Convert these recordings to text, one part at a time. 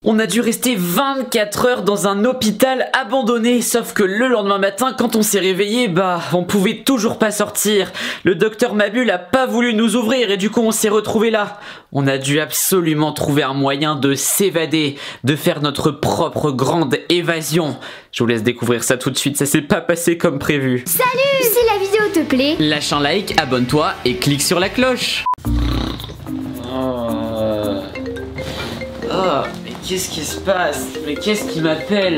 On a dû rester 24 heures dans un hôpital abandonné, sauf que le lendemain matin, quand on s'est réveillé, on pouvait toujours pas sortir. Le docteur Mabule a pas voulu nous ouvrir et du coup on s'est retrouvé là. On a dû absolument trouver un moyen de s'évader, de faire notre propre grande évasion. Je vous laisse découvrir ça tout de suite, ça s'est pas passé comme prévu. Salut! Si la vidéo te plaît, lâche un like, abonne-toi et clique sur la cloche. Oh, mais qu'est-ce qui se passe? Mais qu'est-ce qui m'appelle?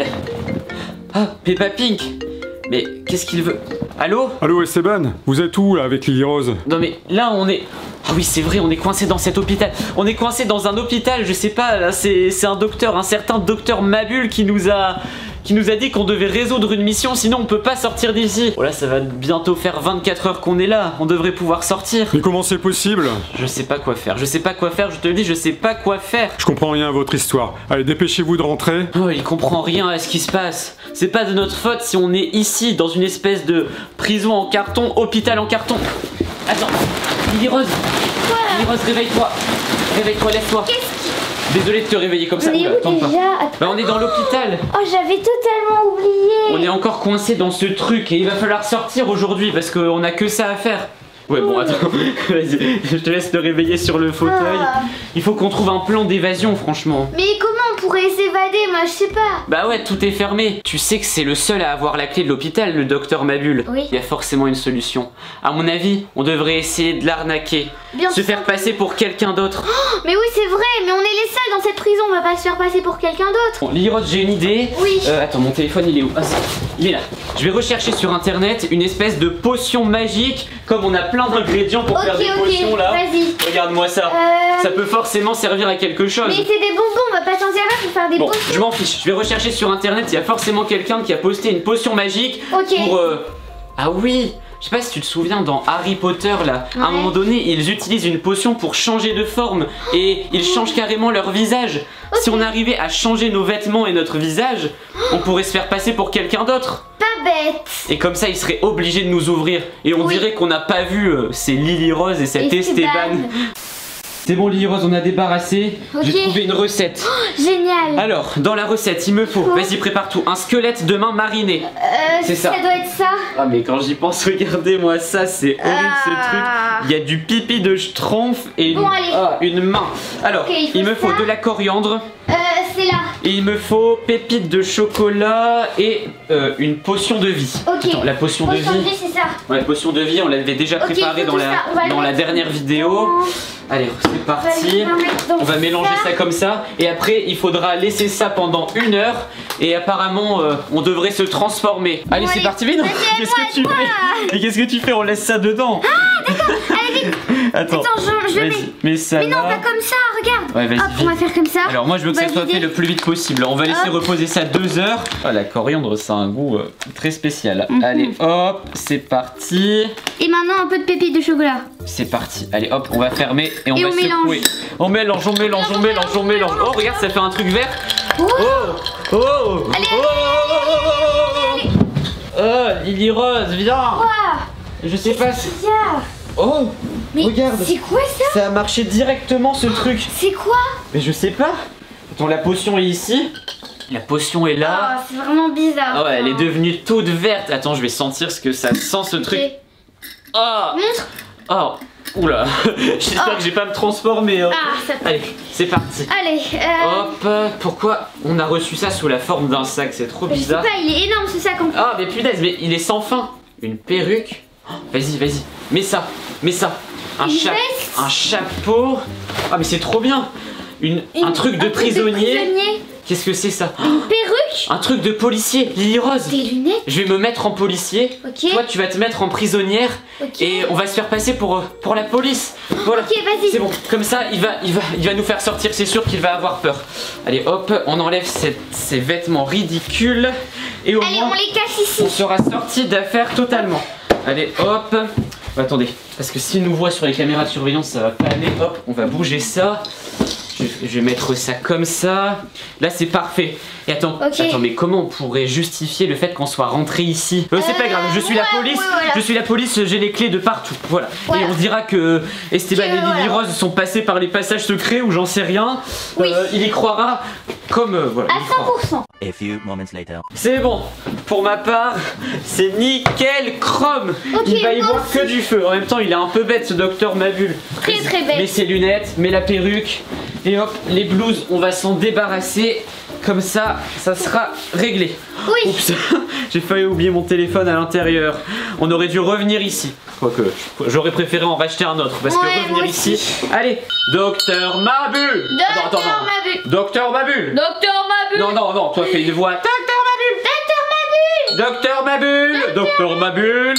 Ah, Peppa Pink. Mais qu'est-ce qu'il veut? Allô? Allô Esteban, vous êtes où là avec Lily Rose? Non mais là on est... Ah oui c'est vrai, on est coincé dans cet hôpital. On est coincé dans un hôpital, je sais pas, là c'est un docteur, un certain docteur Mabule qui nous a dit qu'on devait résoudre une mission, sinon on peut pas sortir d'ici. Oh là ça va bientôt faire 24 heures qu'on est là, on devrait pouvoir sortir. Mais comment c'est possible? Je sais pas quoi faire, je te le dis, je sais pas quoi faire. Je comprends rien à votre histoire. Allez, dépêchez-vous de rentrer. Oh, il comprend rien à ce qui se passe. C'est pas de notre faute si on est ici, dans une espèce de prison en carton, hôpital en carton. Attends, Lily Rose. quoi? Lily Rose, réveille-toi. Réveille-toi, lève-toi. Désolé de te réveiller comme ça. On est où Attends pas. déjà? On est dans l'hôpital. Oh, j'avais totalement oublié. On est encore coincé dans ce truc et il va falloir sortir aujourd'hui parce qu'on a que ça à faire. Ouais bon attends, vas-y, je te laisse te réveiller sur le fauteuil. Il faut qu'on trouve un plan d'évasion franchement. Mais comment on pourrait s'évader? Moi je sais pas. Bah ouais, tout est fermé. Tu sais que c'est le seul à avoir la clé de l'hôpital, le docteur Mabule. Oui. Il y a forcément une solution. À mon avis, on devrait essayer de l'arnaquer. Se faire passer pour quelqu'un d'autre. Oh, mais oui c'est vrai, mais on est les seuls dans cette prison, on va pas se faire passer pour quelqu'un d'autre. Bon, Lily Rose, j'ai une idée. Oui. Attends, mon téléphone il est où? Ah, il est là. Je vais rechercher sur internet une espèce de potion magique. Comme on a plein d'ingrédients pour faire des potions là. Vas-y. Regarde-moi ça. Ça peut forcément servir à quelque chose. Mais c'est des bonbons, on va pas s'en servir pour faire des potions. Je m'en fiche. Je vais rechercher sur internet. Il y a forcément quelqu'un qui a posté une potion magique pour. Ah oui. Je sais pas si tu te souviens dans Harry Potter là, à un moment donné ils utilisent une potion pour changer de forme et ils changent carrément leur visage. Si on arrivait à changer nos vêtements et notre visage, on pourrait se faire passer pour quelqu'un d'autre. Pas bête. Et comme ça ils seraient obligés de nous ouvrir et on dirait qu'on n'a pas vu ces Lily Rose et cet Esteban. C'est bon Lily Rose, on a débarrassé. J'ai trouvé une recette. Oh, génial. Alors, dans la recette, il me faut, vas-y prépare tout, un squelette de main mariné. C'est ça. Ça doit être ça. Ah mais quand j'y pense, regardez-moi ça, c'est horrible ce truc. Il y a du pipi de schtroumpf et une main. Alors, il me faut de la coriandre. C'est là. Et il me faut pépites de chocolat et une potion de vie. Attends, la potion de vie, c'est ça. Ouais, potion de vie, on l'avait déjà préparée dans la dernière vidéo. Allez, c'est parti. On va mélanger ça comme ça. Et après, il faudra laisser ça pendant 1 heure. Et apparemment, on devrait se transformer. Allez, c'est parti, vite. Qu'est-ce que tu fais? Et qu'est-ce que tu fais? On laisse ça dedans. Ah, d'accord. Allez, vite. Attends, je le mets ça. Mais non, pas comme ça, regarde. Ouais, vas-y. Hop, on va faire comme ça. Alors, moi, je veux que ça soit fait le plus vite possible. On va laisser reposer ça 2 heures. Ah, la coriandre, ça a un goût très spécial. Allez, hop, c'est parti. Et maintenant, un peu de pépites de chocolat. C'est parti. Allez, hop, on va fermer et on va secouer. On mélange. Oh, regarde, ça fait un truc vert. Allez, Oh, Lily Rose, viens. Je sais pas si... Oh, mais regarde. C'est quoi ça? Ça a marché directement ce truc. C'est quoi? Mais je sais pas. Attends, la potion est ici. La potion est là. Oh, c'est vraiment bizarre. Ah ouais, elle est devenue toute verte. Attends, je vais sentir ce que ça sent ce truc. Oh. Montre. Oh. Oula. J'espère que j'ai pas me transformer. Hein. Allez, c'est parti. Allez. Hop. Pourquoi on a reçu ça sous la forme d'un sac? C'est trop bizarre. Je sais pas, il est énorme ce sac en plus. Ah mais punaise, mais il est sans fin. Une perruque. Oh, vas-y. Mets ça. Un chapeau. Ah mais c'est trop bien. Un truc de prisonnier. Qu'est-ce que c'est ça? Une perruque? Un truc de policier, Lily Rose. Des lunettes? Je vais me mettre en policier. Toi tu vas te mettre en prisonnière. Et on va se faire passer pour la police. Voilà. Ok, vas-y. C'est bon, comme ça il va nous faire sortir, c'est sûr qu'il va avoir peur. Allez hop, on enlève ces vêtements ridicules. Et au moins on les cache ici. on sera sorti d'affaire totalement. Allez hop. Attendez, parce que s'il nous voit sur les caméras de surveillance ça va pas aller. Hop, on va bouger ça. Je vais mettre ça comme ça. Là c'est parfait. Et attends, mais comment on pourrait justifier le fait qu'on soit rentré ici? C'est pas grave, je suis la police. Voilà. Je suis la police, j'ai les clés de partout. Voilà. Et on se dira que Esteban et Lily Rose sont passés par les passages secrets ou j'en sais rien. Il y croira. Comme voilà. À 100%. A few moments later. C'est bon. Pour ma part, c'est nickel chrome. Il va y voir que du feu. En même temps, il est un peu bête ce docteur Mabule. Très bête. Mets ses lunettes, mets la perruque. Et hop, les blouses, on va s'en débarrasser. Comme ça, ça sera réglé. Oui. Oups, j'ai failli oublier mon téléphone à l'intérieur. On aurait dû revenir ici. Quoique, j'aurais préféré en racheter un autre. Parce que revenir ici... Allez, docteur Mabule. Docteur Mabule. Docteur Mabule. Docteur Mabule. Non, toi fais une voix. Docteur Mabule. Docteur Mabule. Docteur Mabule.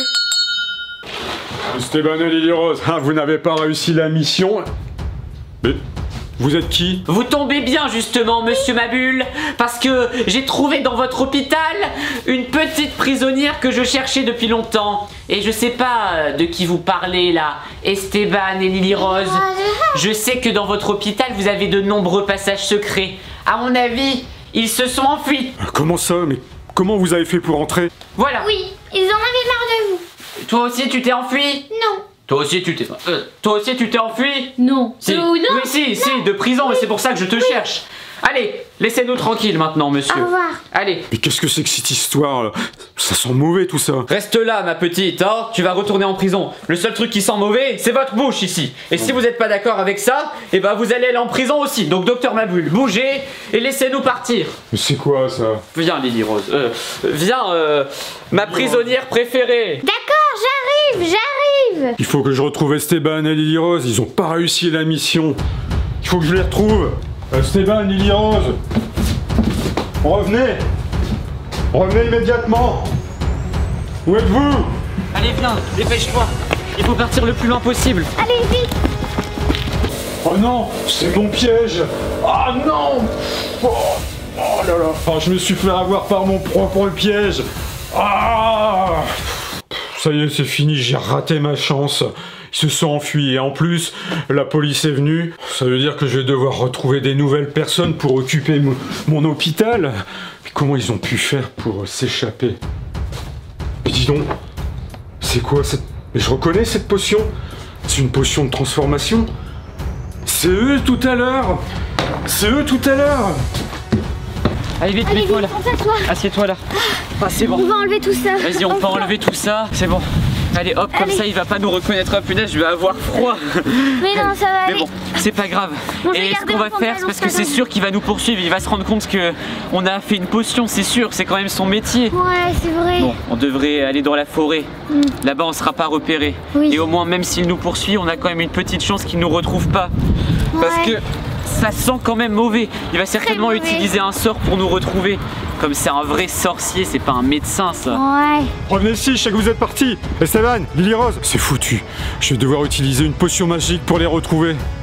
Esteban et Lily Rose, vous n'avez pas réussi la mission. Mais vous êtes qui? Vous tombez bien justement, monsieur Mabule, parce que j'ai trouvé dans votre hôpital une petite prisonnière que je cherchais depuis longtemps. Et je sais pas de qui vous parlez là, Esteban et Lily Rose. Je sais que dans votre hôpital, vous avez de nombreux passages secrets. À mon avis, ils se sont enfuis. Comment ça? Mais comment vous avez fait pour entrer? Voilà. Oui, ils en avaient marre de vous. Toi aussi, tu t'es enfui? Non. Toi aussi, tu t'es enfui? Non. Si. Non. Oui, si, de prison, et c'est pour ça que je te cherche. Allez, laissez-nous tranquilles maintenant, monsieur. Au revoir. Allez. Mais qu'est-ce que c'est que cette histoire là? Ça sent mauvais tout ça. Reste là, ma petite, hein. Tu vas retourner en prison. Le seul truc qui sent mauvais, c'est votre bouche ici. Et si vous n'êtes pas d'accord avec ça, eh ben vous allez aller en prison aussi. Donc, docteur Mabule, bougez et laissez-nous partir. Mais c'est quoi ça? Viens, Lily Rose. Viens, ma prisonnière préférée. D'accord, j'arrive. Il faut que je retrouve Esteban et Lily Rose. Ils ont pas réussi la mission. Il faut que je les retrouve. Esteban, Lily Rose. Revenez. Revenez immédiatement. Où êtes-vous? Allez, viens, dépêche-toi. Il faut partir le plus loin possible. Allez, vite. Oh non, c'est mon piège. Ah non. Oh là là. Oh, je me suis fait avoir par mon propre piège. Ah. Ça y est, c'est fini, j'ai raté ma chance. Ils se sont enfuis et en plus, la police est venue. Ça veut dire que je vais devoir retrouver des nouvelles personnes pour occuper mon hôpital. Mais comment ils ont pu faire pour s'échapper? Mais dis donc, c'est quoi cette... Mais je reconnais cette potion. C'est une potion de transformation. C'est eux tout à l'heure. C'est eux tout à l'heure. Allez, vite, Allez, mets-toi là. on s'assoit. Assieds-toi là. Ah, c'est bon. On va enlever tout ça. Vas-y, on peut enlever tout ça. C'est bon. Allez, hop, comme ça, il va pas nous reconnaître. Ah, punaise, je vais avoir froid. Mais non, ça va aller. Mais bon, c'est pas grave. Bon, je vais Et ce garder qu'on va mon faire, pantalon, c'est parce que ça c'est va. sûr qu'il va nous poursuivre. Il va se rendre compte que on a fait une potion, c'est sûr. C'est quand même son métier. Ouais, c'est vrai. Bon, on devrait aller dans la forêt. Là-bas, on sera pas repéré. Oui. Et au moins, même s'il nous poursuit, on a quand même une petite chance qu'il nous retrouve pas. Parce Ouais. que ça sent quand même mauvais. Il va certainement mauvais. utiliser un sort pour nous retrouver. Comme c'est un vrai sorcier, c'est pas un médecin ça. Ouais. Revenez ici, je sais que vous êtes partis. Esteban, Lily Rose. C'est foutu. Je vais devoir utiliser une potion magique pour les retrouver.